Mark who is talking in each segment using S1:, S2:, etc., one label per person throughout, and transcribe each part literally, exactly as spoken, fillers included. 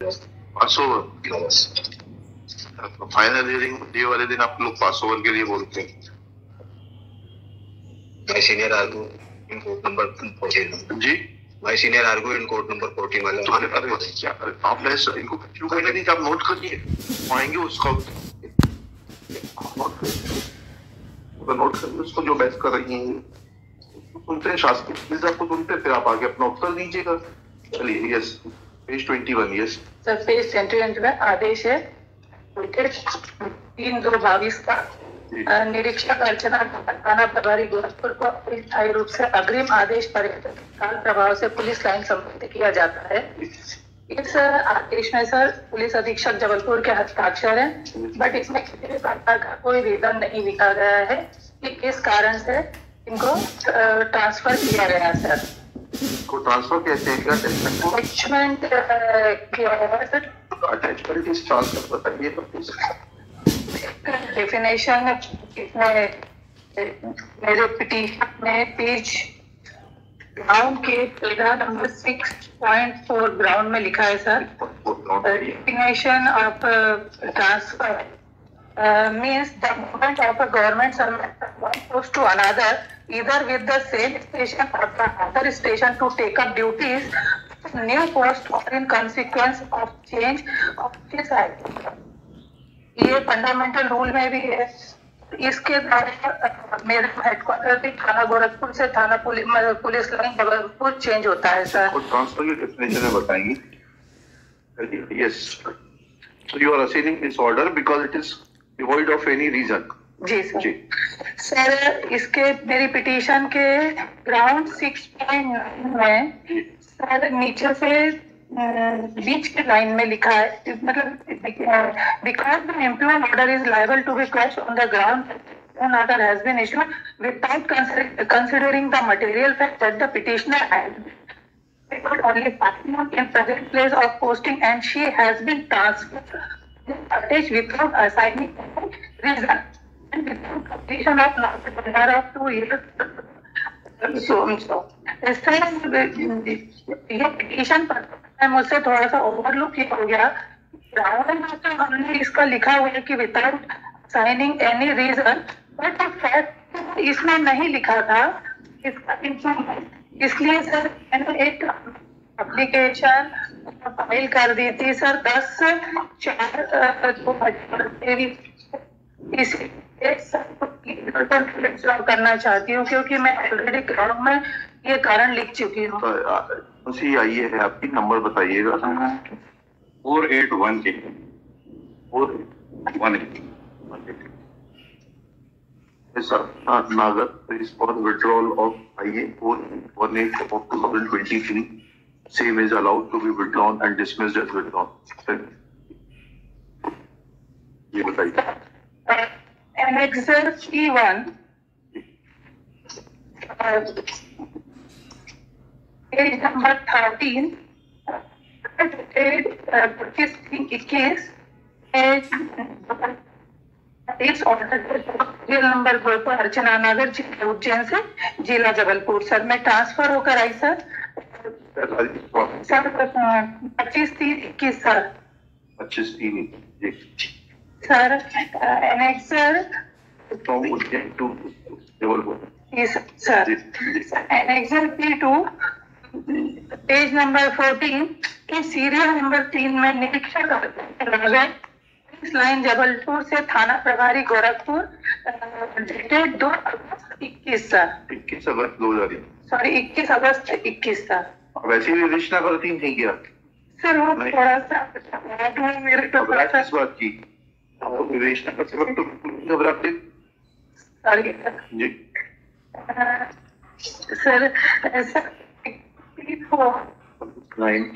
S1: पास over final hearing day वाले दिन आप लोग पास ओवर के लिए बोलते हैं।
S2: My senior argue in court number fourteen.
S1: जी
S2: my senior argue in court number fourteen वाला।
S1: अरे अरे क्या आपने इनको क्यों कहने दी कि आप नोट करिए, आएंगे उसका नोट करिए, उसको जो बहस कर रही हैं सुनते हैं, शास्त्री प्लीज आपको सुनते हैं, फिर आप आगे अपना उत्तर दीजिएगा। चलिए yes page twenty one. Yes
S3: sir page twenty one में आदेश है तीन दो बाईस का निरीक्षक अर्चना थाना प्रभारी गोरखपुर को स्थायी रूप से अग्रिम आदेश पर काल प्रभाव से पुलिस लाइन संबंधित किया जाता है। इस आदेश में सर पुलिस अधीक्षक जबलपुर के हस्ताक्षर है, बट इसमें किसी भी प्रकार का कोई रीजन नहीं लिखा गया है कि किस कारण से इनको ट्रांसफर किया गया सर।
S1: को ट्रांसफर कैसे है? क्या
S3: अटैचमेंट किया गया सर?
S1: अटैचमेंट इस ट्रांसफर बताइए तो प्लीज।
S3: डेफिनेशन इसमें मेरे पिटीशन में पेज ग्राउंड के paragraph number six point four ground में लिखा है sir, definition of transfer means the movement of a government servant from one post to another, either with the same station or the other station to take up duties new post or in consequence of change of his identity. ये fundamental rule में भी है। इसके द्वारा मेरे headquarter भी थाना गोरखपुर से थाना पुलिस लाइन जबलपुर चेंज होता है सर।
S1: ट्रांसफर की डेफिनेशन में बताएंगे। Yes so you are assigning this order because it is devoid of any reason.
S3: जी सर। जी सर इसके मेरी पिटीशन के ग्राउंड सिक्स पॉइंट नाइन में सर नीचे से बीच के लाइन में लिखा है, मतलब because the employment order is liable to be question on the ground an order has been issued without consider, considering the material fact that the petitioner had only passing in present place of posting and she has been transferred attached without assigning reason and without completion of number of two years so so sir ये petition पर मुझसे थोड़ा सा overlook हो गया। Ground में तो हमने इसका लिखा हुआ है कि without signing any reason, but fact इसमें नहीं लिखा था इसका इंफॉर्मेशन, इसलिए सर मैंने एक एप्लीकेशन फाइल कर दी थी सर दस चार दो हजार तेईस। इस करना चाहती हूँ क्योंकि मैं ऑलरेडी ग्राउंड में ये कारण लिख चुकी हूँ।
S1: उसी आइए है आपकी नंबर बताइएगा।
S4: Four eight one eight
S1: four
S4: one eight
S1: नागर for withdrawal of I A four one eight of two thousand twenty three same is allowed to be withdrawn and dismissed as withdrawn. ये बताइए।
S3: Annexure P one page number thirteen पच्चीस इक्कीस इस order jail number दो पर अर्चना नगर उज्जैन से जिला Jabalpur sir मैं ट्रांसफर होकर आई सर सर पच्चीस तीन इक्कीस सर
S1: पच्चीस तीन
S3: sir annexure sir annexure P two page number fourteen के सीरियल नंबर तीन में निरीक्षक इस लाइन जबलपुर से थाना प्रभारी गोरखपुर डेटेड दो अगस्त इक्कीस सर
S1: इक्कीस अगस्त दो हजार
S3: सॉरी इक्कीस अगस्त इक्कीस सर।
S1: वैसे भी रजिस्टर करती नहीं किया
S3: सर वो थोड़ा सा मेरे तो
S1: इस बात की रजिस्टर करते वक्त तो घबराते
S3: सॉरी
S1: जी
S3: sir sir
S1: nine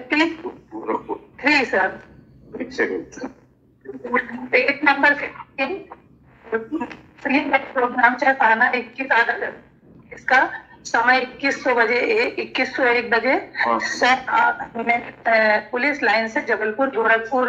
S3: three sir
S1: एक second
S3: page number fifteen program चाहना इक्कीस अगस्त इसका समय इक्कीस सौ बजे इक्कीस सौ एक बजे सर मैं पुलिस लाइन से Jabalpur Gorakhpur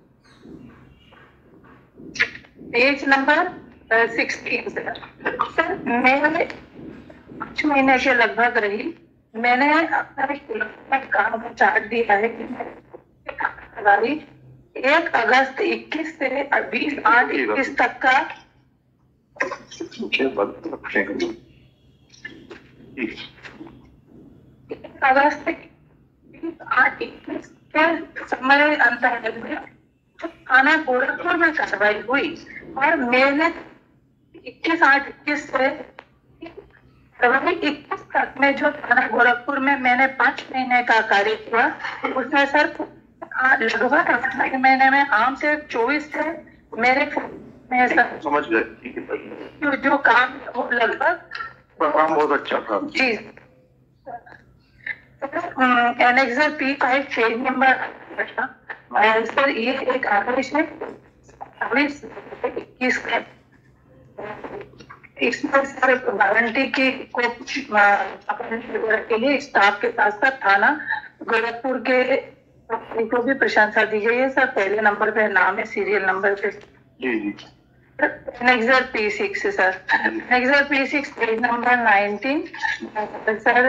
S3: page number sixteen sir मेरे पाँच महीने के लगभग रही। मैंने अपना एक काम का चार्ट दिया है कि मैं एक अगस्त इक्कीस से बीस आठ इक्कीस तक का अगस्त बीस आठ इक्कीस के समय अंतर्गत में थाना गोरखपुर में कार्रवाई हुई और मैंने इक्कीस आठ इक्कीस से फरवरी इक्कीस तक में जो थाना गोरखपुर में मैंने पांच महीने का कार्य किया उसमें सर लगभग आठ महीने में आम से चौबीस से मेरे में सर
S1: समझ गए, ठीक है।
S3: जो, जो काम वो लगभग
S1: काम बहुत अच्छा था
S3: जी। Annexure P five page number sir ये एक आदेश है इक्कीस का। इसमें सर वारंटी की को के लिए स्टाफ के साथ साथ थाना गोरखपुर के को भी प्रशंसा दी गई है सर। पहले नंबर पे नाम है, सीरियल नंबर पे
S1: जी जी
S3: annexure P six sir. Annexure P six page number nineteen sir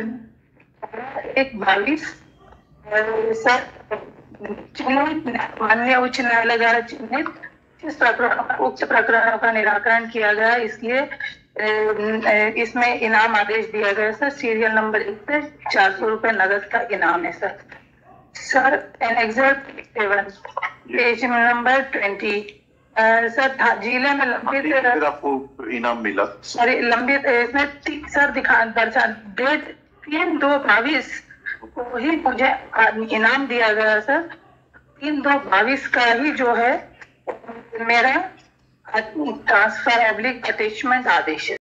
S3: एक बाईस सर चिन्हित माननीय उच्च न्यायालय द्वारा चिन्हित इस प्रकरण उक्त प्रकरणों का निराकरण किया गया, इसलिए इसमें इनाम आदेश दिया गया सर। सीरियल नंबर एक पे चार सौ रुपए नगद का इनाम है सर। Sir annexure seven page number twenty sir था जिले में लंबित
S1: फिर आपको इनाम मिला
S3: सॉरी लंबित इसमें सर दिखा दर्शा डेट तीन दो बाईस को ही मुझे इनाम दिया गया सर। तीन दो बाईस का ही जो है मेरा ट्रांसफर ऑब्लिक अटैचमेंट आदेश है।